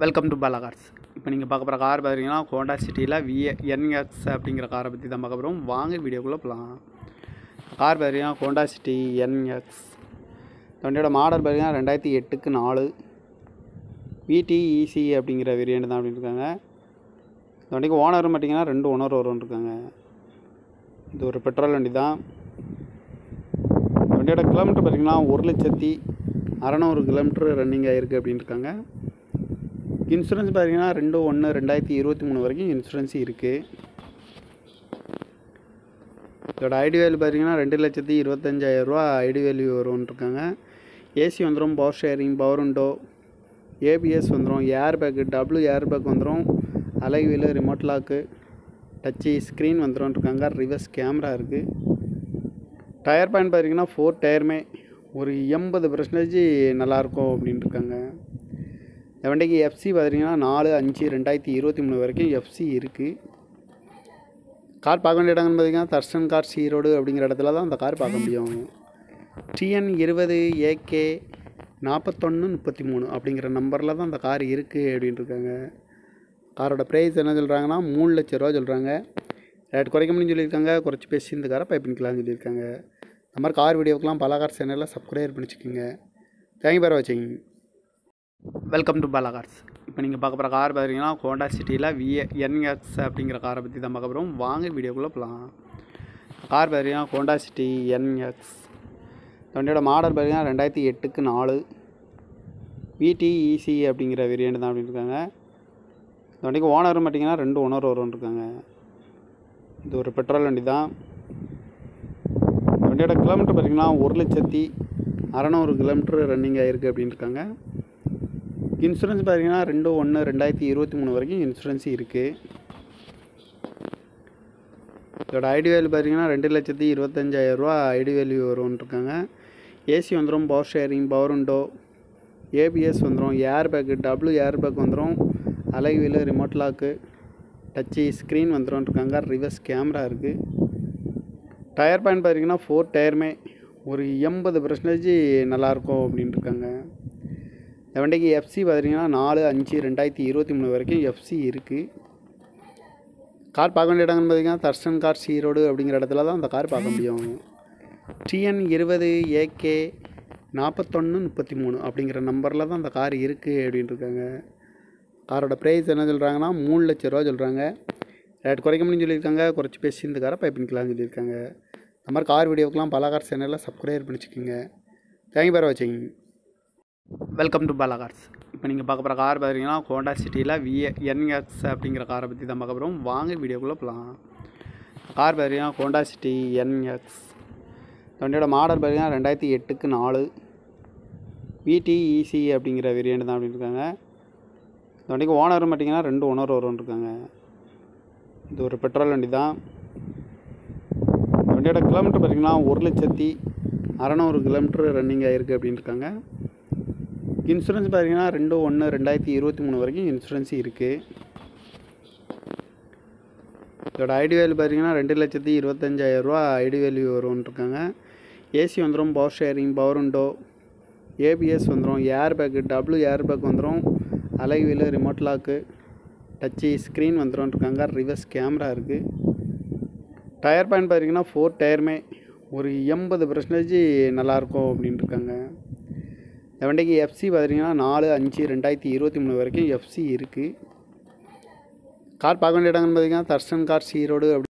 Welcome to Bala Cars. இப்போ நீங்கள் பார்க்க போகிற கார் பார்த்தீங்கன்னா ஹோண்டா சிட்டியில் என்எக்ஸ் அப்படிங்கிற காரை பற்றி தான் பார்க்க போகிறோம். வாங்க வீடியோக்குள்ளே போகலாம். கார் பார்த்தீங்கன்னா ஹோண்டா சிட்டி என்எக்ஸ். வண்டியோட மாடல் பார்த்தீங்கன்னா 2008க்கு 4 VTEC அப்படிங்கிற வேரியண்ட் தான் அப்படின்னு இருக்காங்க. இந்த வண்டிக்கு ஓனரும் பார்த்தீங்கன்னா 2 ஓனர் வரும்னு இருக்காங்க. இது ஒரு பெட்ரோல் வண்டி தான். வண்டியோட கிலோமீட்டர் பார்த்தீங்கன்னா 1,600,000 கிலோமீட்டர் ரன்னிங் ஆகிருக்கு அப்படின்னு இருக்காங்க. இன்சூரன்ஸ் பார்த்தீங்கன்னா 2/1/2023 வரைக்கும் இன்சூரன்ஸ் இருக்குது. இதோட ஐடி வேல்யூ பார்த்தீங்கன்னா 2,25,000 ஐடி வேல்யூ வரும்னு இருக்காங்க. ஏசி வந்துடும், power steering, power window, ABS வந்துடும், air bag, double air bag வந்துடும், alloy wheel, remote lock, touch screen வந்துடும் இருக்காங்க. ரிவர்ஸ் கேமரா இருக்குது. டயர் பாயிண்ட் பார்த்தீங்கன்னா 4 டயருமே ஒரு 80% நல்லாயிருக்கும் அப்படின்ட்டு இருக்காங்க. இந்த வண்டிக்கு எஃப்சி பார்த்தீங்கன்னா 4/5/2023 வரைக்கும் எஃப்சி இருக்குது. கார் பார்க்க வேண்டிய இடங்கள்னு பார்த்தீங்கன்னா தர்ஷன் கார்ஸ் ஈரோடு அப்படிங்கிற இடத்துல தான் அந்த கார் பார்க்க முடியும். TN 20 AK 4133 அப்படிங்கிற நம்பரில் தான் அந்த கார் இருக்குது அப்படின்ட்டு இருக்காங்க. காரோட ப்ரைஸ் என்ன சொல்கிறாங்கன்னா 3 லட்ச ரூபா சொல்கிறாங்க. ரேட் குறைக்க முடியும்னு சொல்லியிருக்காங்க. குறைச்சி பேசி இந்த காரை பைப்பிங்கலாம்னு சொல்லியிருக்காங்க. இந்த மாதிரி கார் வீடியோக்கெலாம் பல கார் சேனலில் சப்ஸ்கிரைப் பண்ணிச்சுக்கோங்க. தேங்க்யூ ஃபார் வாட்சிங். Welcome to Bala Cars. இப்போ நீங்கள் பார்க்க போகிற கார் பார்த்தீங்கன்னா ஹோண்டா சிட்டியில் என்எக்ஸ் அப்படிங்கிற காரை பற்றி தான் பார்க்க போகிறோம். வாங்க வீடியோக்குள்ளே போகலாம். கார் பார்த்தீங்கன்னா ஹோண்டா சிட்டி என்எக்ஸ். வண்டியோட மாடல் பார்த்தீங்கன்னா 2008க்கு 4 VTEC அப்படிங்கிற வேரியண்ட் தான் அப்படின்னு இருக்காங்க. இந்த வண்டிக்கு ஓனரும் பார்த்தீங்கன்னா 2 ஓனர் வரும்னு இருக்காங்க. இது ஒரு பெட்ரோல் வண்டி தான். வண்டியோட கிலோமீட்டர் பார்த்தீங்கன்னா 1,600,000 கிலோமீட்டர் ரன்னிங் ஆகிருக்கு அப்படின்னு இருக்காங்க. இன்சூரன்ஸ் பார்த்தீங்கன்னா 2/1/2023 வரைக்கும் இன்சூரன்ஸ் இருக்குது. இதோட ஐடி வேல்யூ பார்த்தீங்கன்னா 2,25,000 ஐடி வேல்யூ வரும்னு இருக்காங்க. ஏசி வந்துடும், power steering, power window, ABS வந்துடும், air bag, double air bag வந்துடும், alloy wheel, remote lock, touch screen வந்துடும் இருக்காங்க. ரிவர்ஸ் கேமரா இருக்குது. டயர் பாயிண்ட் பார்த்தீங்கன்னா 4 டயருமே ஒரு 80% நல்லாயிருக்கும் அப்படின்ட்டு இருக்காங்க. இந்த வண்டிக்கு எஃப்சி பார்த்தீங்கன்னா 4/5/2023 வரைக்கும் எஃப்சி இருக்குது. கார் பார்க்க வேண்டிய இடங்கள்னு பார்த்தீங்கன்னா தர்ஷன் கார்ஸ் ஈரோடு அப்படிங்கிற இடத்துல தான் அந்த கார் பார்க்க முடியும். TN 20 AK 4133 அப்படிங்கிற நம்பரில் தான் அந்த கார் இருக்குது அப்படின்ட்டு இருக்காங்க. காரோட ப்ரைஸ் என்ன சொல்கிறாங்கன்னா 3 லட்ச ரூபா சொல்கிறாங்க. ரேட் குறைக்க முடியும்னு சொல்லியிருக்காங்க. குறைச்சி பேசி இந்த காரை பைப்பிங்கலாம்னு சொல்லியிருக்காங்க. இந்த மாதிரி கார் வீடியோக்கெலாம் பல கார் சேனலில் சப்ஸ்கிரைப் பண்ணிச்சுக்கோங்க. தேங்க்யூ ஃபார் வாட்சிங். Welcome to Bala Cars. இப்போ நீங்கள் பார்க்க போகிற கார் பார்த்தீங்கன்னா ஹோண்டா சிட்டியில் என்எக்ஸ் அப்படிங்கிற காரை பற்றி தான் பார்க்க போகிறோம். வாங்க வீடியோக்குள்ளே போகலாம். கார் பார்த்தீங்கன்னா ஹோண்டா சிட்டி என்எக்ஸ். வண்டியோட மாடல் பார்த்தீங்கன்னா 2008க்கு 4 VTEC அப்படிங்கிற வேரியண்ட் தான் அப்படின்னு இருக்காங்க. இந்த வண்டிக்கு ஓனரும் பார்த்தீங்கன்னா 2 ஓனர் வரும்னு இருக்காங்க. இது ஒரு பெட்ரோல் வண்டி தான். வண்டியோட கிலோமீட்டர் பார்த்தீங்கன்னா 1,600,000 கிலோமீட்டர் ரன்னிங் ஆகிருக்கு அப்படின்னு இருக்காங்க. இன்சூரன்ஸ் பார்த்தீங்கன்னா 2/1/2023 வரைக்கும் இன்சூரன்ஸ் இருக்குது. இதோட ஐடி வேல்யூ பார்த்தீங்கன்னா 2,25,000 ஐடி வேல்யூ வரும்னு இருக்காங்க. ஏசி வந்துடும், power steering, power window, ABS வந்துடும், air bag, double air bag வந்துடும், alloy wheel, remote lock, touch screen வந்துடும் இருக்காங்க. ரிவர்ஸ் கேமரா இருக்குது. டயர் பாயிண்ட் பார்த்தீங்கன்னா 4 டயருமே ஒரு 80% நல்லாயிருக்கும் அப்படின்ட்டு இருக்காங்க. இந்த வண்டிக்கு எஃப்சி பார்த்தீங்கன்னா 4/5/2023 வரைக்கும் எஃப்சி இருக்குது. கார் பார்க்க வேண்டிய இடங்கள்னு பார்த்தீங்கன்னா தர்ஷன் கார்ஸ் ஈரோடு அப்படி